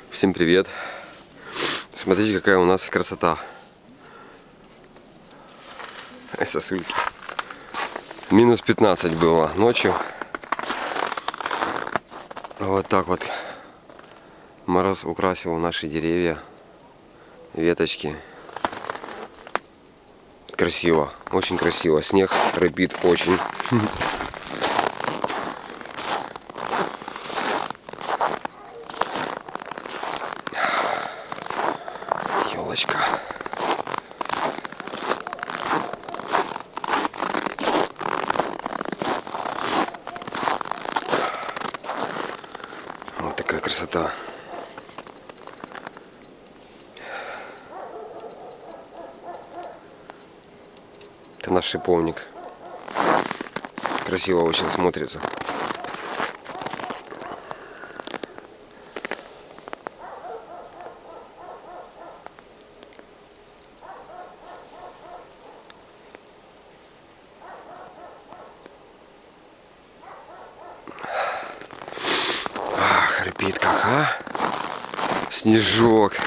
Всем привет! Смотрите, какая у нас красота. Сосульки. Минус 15 было ночью. Вот так вот мороз украсил наши деревья, веточки. Красиво, очень красиво. Снег рябит очень. Елочка. Вот такая красота. Это наш шиповник. Красиво очень смотрится. Хрипит как, а? Снежок.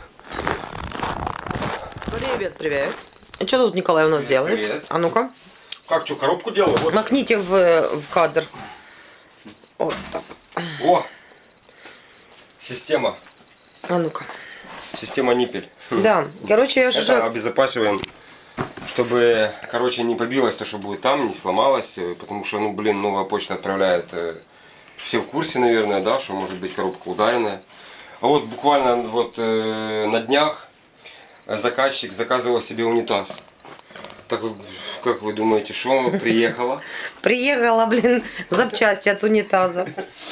Привет, привет. И что тут Николай у нас делает? Привет. А ну-ка. Как, что, коробку делал? Вот. Макните в кадр. Вот так. О! Система. А ну-ка. Система ниппель. Да, короче, я же Это обезопасиваем, чтобы, короче, не побилось то, что будет там, не сломалось, потому что, ну, блин, новая почта отправляет. Все в курсе, наверное, да, что может быть коробка ударенная. А вот буквально вот на днях заказчик заказывал себе унитаз. Так, как вы думаете, что приехало? приехала, блин, запчасти от унитаза.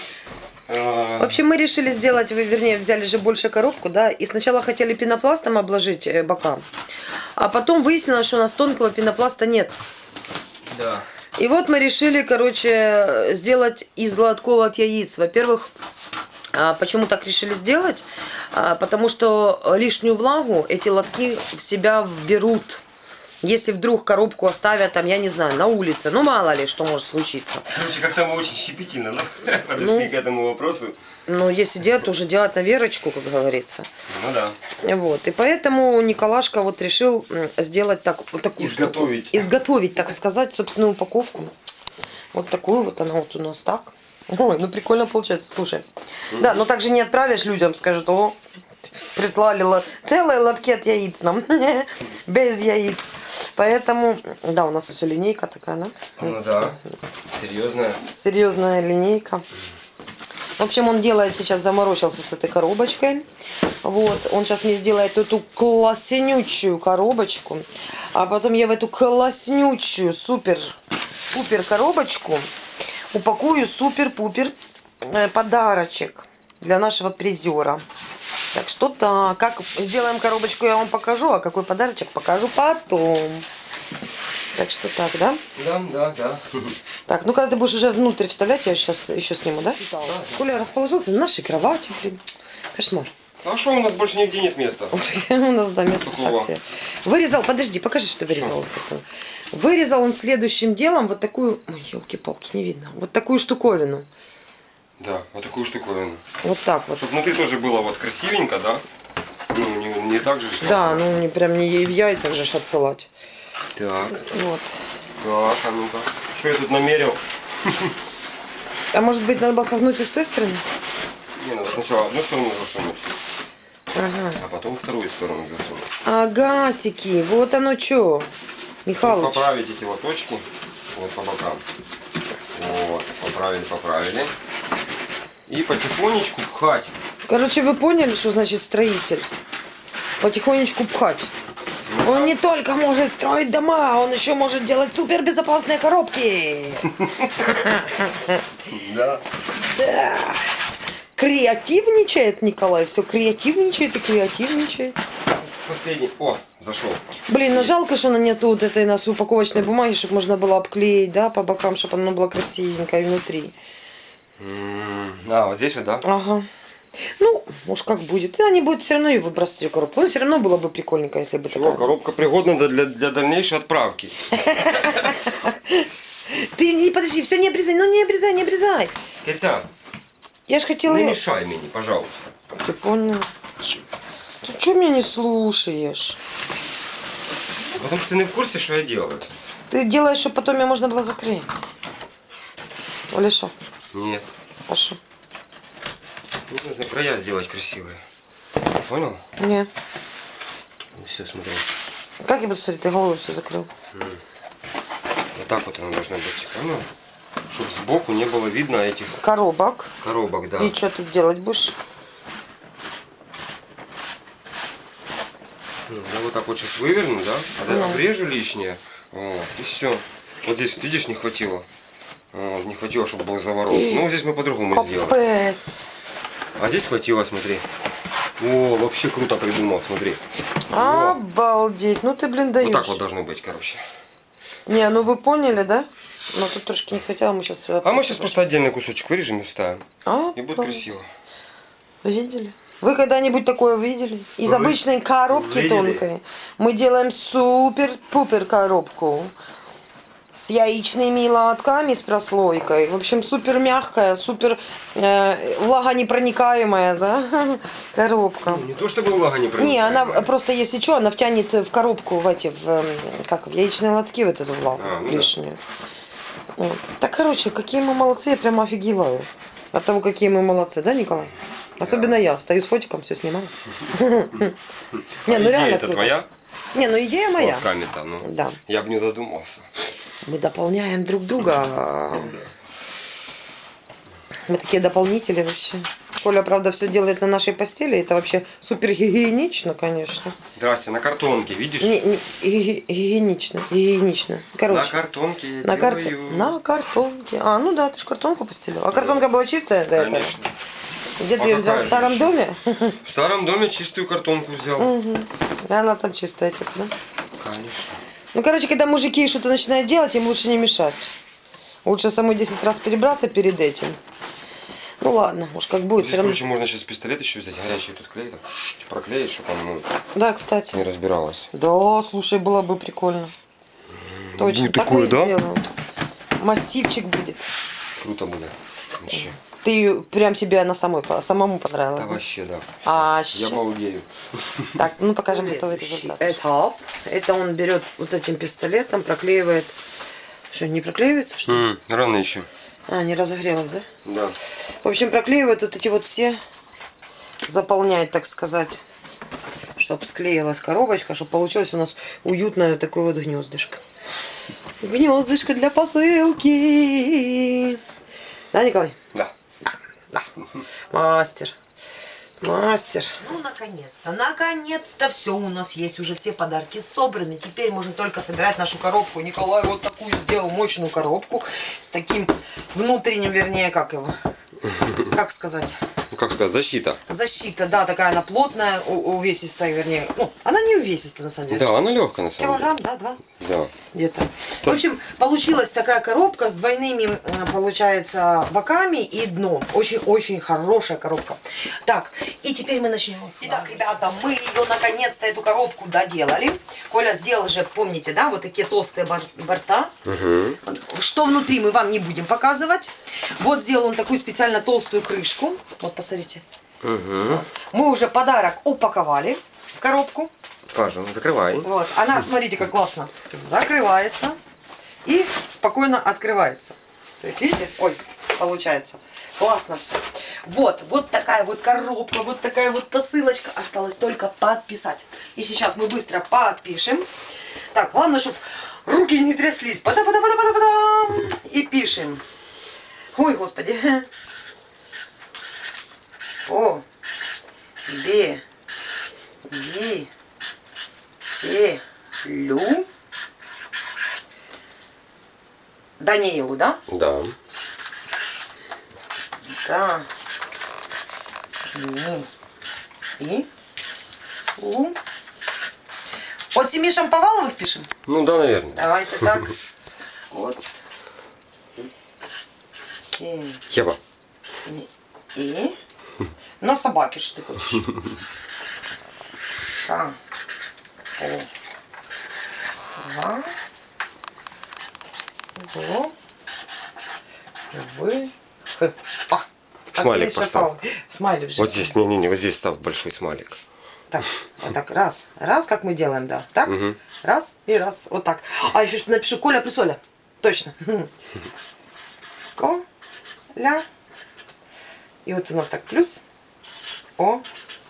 В общем, мы решили сделать, вернее, взяли же больше коробку, да, и сначала хотели пенопластом обложить бока, а потом выяснилось, что у нас тонкого пенопласта нет. Да. И вот мы решили, короче, сделать из лотков от яиц. Во-первых, почему так решили сделать? Потому что лишнюю влагу эти лотки в себя вберут. Если вдруг коробку оставят, там, я не знаю, на улице, ну мало ли, что может случиться. Короче, как-то мы очень щепетильно подошли к этому вопросу. Ну, если делать, то уже делать на верочку, как говорится. Ну да. Вот, и поэтому Николашка вот решил сделать так, вот такую Изготовить. штуку. Изготовить, так сказать, собственную упаковку. Вот такую вот она вот у нас так. Ой, ну прикольно получается, слушай. Да, но также не отправишь людям, скажут, о, прислали целые лотки от яиц нам, без яиц. Поэтому, да, у нас все линейка такая, да? Ну да, серьезная. Серьезная линейка. В общем, он делает сейчас, заморочился с этой коробочкой. Вот, он сейчас мне сделает эту класснючую коробочку. А потом я в эту класснючую супер-пупер коробочку упакую супер-пупер подарочек для нашего призера. Так что да, как сделаем коробочку, я вам покажу, а какой подарочек покажу потом. Так что так, да? Да. Так, ну когда ты будешь уже внутрь вставлять, я сейчас еще сниму, да? Да. Коля расположился на нашей кровати, блин. Кошмар. А что, у нас больше нигде нет места? У нас, да, место совсем. Вырезал, подожди, покажи, что вырезал. Вырезал он следующим делом вот такую, ой, елки-палки, не видно, вот такую штуковину. Да, вот такую штуковину. Вот так вот. Чтобы внутри тоже было вот красивенько, да? Ну, не так же. Да, ну не прям не в яйцах же отсылать. Так. Вот. Так, а ну-ка. Что я тут намерил? А может быть, надо было согнуть и с той стороны? Не, надо сначала одну сторону засунуть, Ага. а потом вторую сторону засунуть. Агасики, вот оно что, Михалыч. Вот поправить эти вот точки, вот по бокам. Вот, поправили. И потихонечку пхать. Короче, вы поняли, что значит строитель? Потихонечку пхать. Ну, Он не только может строить дома, он еще может делать супербезопасные коробки. Да. Да. Креативничает Николай, все креативничает и креативничает. Последний. О, зашел. Блин, ну жалко, что нету вот этой нас упаковочной бумаги, чтобы можно было обклеить, да, по бокам, чтобы оно было красивенькое внутри. А, вот здесь вот, да? Ага. Ну, уж как будет. И они будут все равно ее выбрасывать в коробку. Ну, все равно было бы прикольненько, если бы Чего, коробка пригодна для дальнейшей отправки. Ты не подожди, все не обрезай, ну не обрезай. Китя, Я же хотела... не мешай мне, пожалуйста. Ты понял? Ты что меня не слушаешь? Потому что ты не в курсе, что я делаю. Ты делаешь, чтобы потом ее можно было закрыть. Или что? Нет. А что? Мне нужно края сделать красивые. Понял? Не. Все, смотри. Как я буду смотреть? Ты голову все закрыл. Вот так вот она должна быть, понял? Чтобы сбоку не было видно этих Коробок. коробок, да. И что ты делать будешь? Я вот так вот сейчас выверну, да? Ну. Обрежу лишнее. Вот, и все. Вот здесь, вот, видишь, не хватило. Вот, не хватило, чтобы был заворот. Ну, здесь мы по-другому сделаем. Капец. А здесь хватило, смотри. О, вообще круто придумал, смотри. Обалдеть. Ну ты, блин, даешь. Вот так вот должно быть, короче. Не, ну вы поняли, да? Но тут трошки не хотела, мы сейчас... А мы сейчас просто отдельный кусочек вырежем и вставим. И будет Обалдеть. красиво. Видели? Вы когда-нибудь такое видели? Из Вы обычной коробки видели? тонкой мы делаем супер-пупер коробку. С яичными лотками, с прослойкой. В общем, супер мягкая, супер влагонепроникаемая, да, коробка. Ну, не то чтобы влага не проникает. Не, она просто, если что, она втянет в коробку, в эти, в яичные лотки, вот эту влагу Ну лишнюю. Вот. Так, короче, какие мы молодцы, я прямо офигеваю. От того, какие мы молодцы, да, Николай? Особенно я, стою с фотиком, все снимаю. Не, ну реально это круто. твоя? Не, ну идея моя. С лотками-то, ну. Да. Я бы не додумался. Мы дополняем друг друга. Мы такие дополнители вообще. Коля, правда, все делает на нашей постели. Это вообще супер гигиенично, конечно. Здрасте, на картонке, видишь? Не, гигиенично, гигиенично. Короче. На картонке я На делаю. На картонке. А, ну да, ты же картонку постелил. А картонка была чистая до этого? Конечно. Где ты ее взял? В старом доме? В старом доме чистую картонку взял. Угу. Она там чистая, типа, да? Конечно. Ну, короче, когда мужики что-то начинают делать, им лучше не мешать. Лучше самой 10 раз перебраться перед этим. Ну ладно, уж как будет. Здесь, короче, можно сейчас пистолет еще взять, горячий тут клей, так проклеить, чтобы он Да, кстати. не разбиралось. Да, слушай, было бы прикольно. Точно, Будет так такое, мы и да? сделаем. Массивчик будет. Круто будет. Вообще. Ты прям тебе она самому понравилась? Да, Да? вообще, да. А, Я балдею. Так, ну покажем готовый результат. Это он берет вот этим пистолетом, проклеивает. Что, не проклеивается, что ли? Рано еще. А, не разогрелась, да? Да. В общем, проклеивает вот эти вот все, заполняет, так сказать, чтобы склеилась коробочка, чтобы получилось у нас уютное такое вот гнездышко. Гнездышко для посылки. Да, Николай? Да. Да. Мастер. Мастер. Ну, наконец-то. Наконец-то все у нас есть. Уже все подарки собраны. Теперь можно только собирать нашу коробку. Николай вот такую сделал мощную коробку. С таким внутренним, вернее, как его? Как сказать? Как сказать, защита. Защита, да, такая она плотная, увесистая, вернее. Ну, она не увесистая, на самом деле. Да, она легкая, на самом деле. Килограмм, да, 2? Да. Где-то. В общем, получилась такая коробка с двойными, получается, боками и дном. Очень-очень хорошая коробка. Так, и теперь мы начнем. Итак, ребята, мы ее наконец-то, эту коробку доделали. Коля сделал же, помните, да, вот такие толстые борта. Угу. Что внутри мы вам не будем показывать. Вот сделал он такую специально толстую крышку. Вот, посмотрите. Угу. Мы уже подарок упаковали в коробку. Сложно, закрывай. Вот, она, смотрите, как классно закрывается и спокойно открывается. То есть, видите, ой, получается. Классно все. Вот такая вот коробка, вот такая вот посылочка. Осталось только подписать. И сейчас мы быстро подпишем. Так, главное, чтобы руки не тряслись. Пада-пада-пада-пада-пада. И пишем. Ой, господи. О, Б, Ди, Телю. Даниилу, да? Да. Да. И. У. От 7 Шамповаловых пишем? Ну да, наверное. Давайте так. От 7. Ева. И. На собаке, что ты хочешь. Ша. О. Ва. Го. Вы. Х. А. Смайлик поставил. Смайлик же. Вот здесь, не, вот здесь ставь большой смайлик. Так, вот так, раз. Раз, как мы делаем, да. Так, Угу. раз и раз. Вот так. А еще напишу Коля плюс Оля. Точно. Коля. И вот у нас так плюс Оля.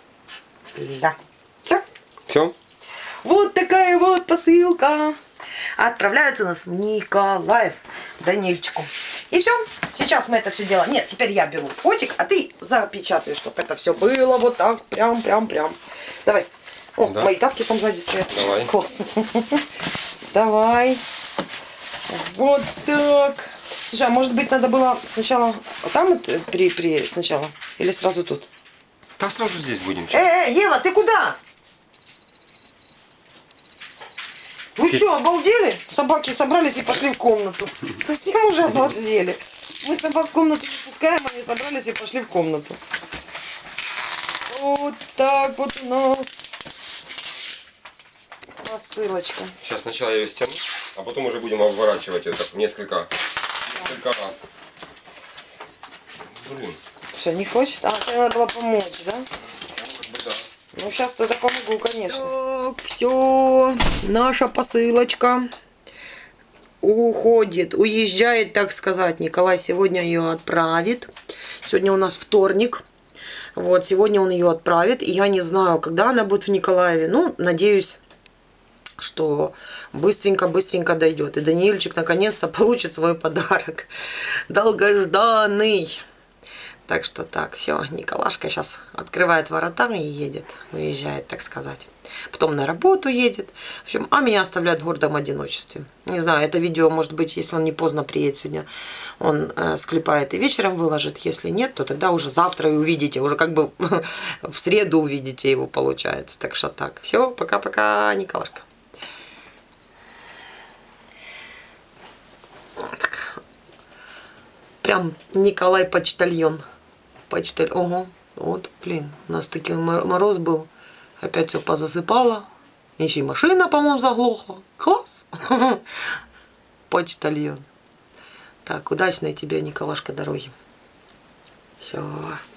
Все. Все? Вот такая вот посылка. Отправляется у нас в Николаев Данильчику. И все. Сейчас мы это все дело. Нет, теперь я беру фотик, а ты запечатаешь, чтобы это все было вот так. Прям. Давай. О, да. Мои тапки там сзади стоят. Давай. Классно. Давай. Вот так. Слушай, а может быть надо было сначала там вот сначала? Или сразу тут? Да сразу здесь будем. Ева, ты куда? Вы что, обалдели? Собаки собрались и пошли в комнату. Совсем уже обалдели. Мы собак в комнату не пускаем, они собрались и пошли в комнату. Вот так вот у нас посылочка. Сейчас сначала я ее стяну, а потом уже будем обворачивать ее так несколько раз. Блин. Что, не хочет? А, тебе надо было помочь, да? Может быть, да. Ну, сейчас я помогу, конечно. Так, все, наша посылочка уезжает, так сказать. Николай сегодня ее отправит. Сегодня у нас вторник. Вот, сегодня он ее отправит. И я не знаю, когда она будет в Николаеве. Ну, надеюсь, что быстренько дойдет. И Даниильчик наконец-то получит свой подарок. Долгожданный. Так что так, все, Николашка сейчас открывает ворота и едет, уезжает, так сказать. Потом на работу едет. В общем, а меня оставляет в гордом одиночестве. Не знаю, это видео, может быть, если он не поздно приедет сегодня, он склепает и вечером выложит. Если нет, то тогда уже завтра и увидите. Уже как бы в среду увидите его, получается. Так что так. Все, пока-пока, Николашка. Так. Прям Николай почтальон. Ого, вот, блин, у нас таки мороз был. Опять все позасыпало. Еще и машина, по-моему, заглохла. Класс! Почтальон. Так, удачной тебе, Николашка, дороги. Все.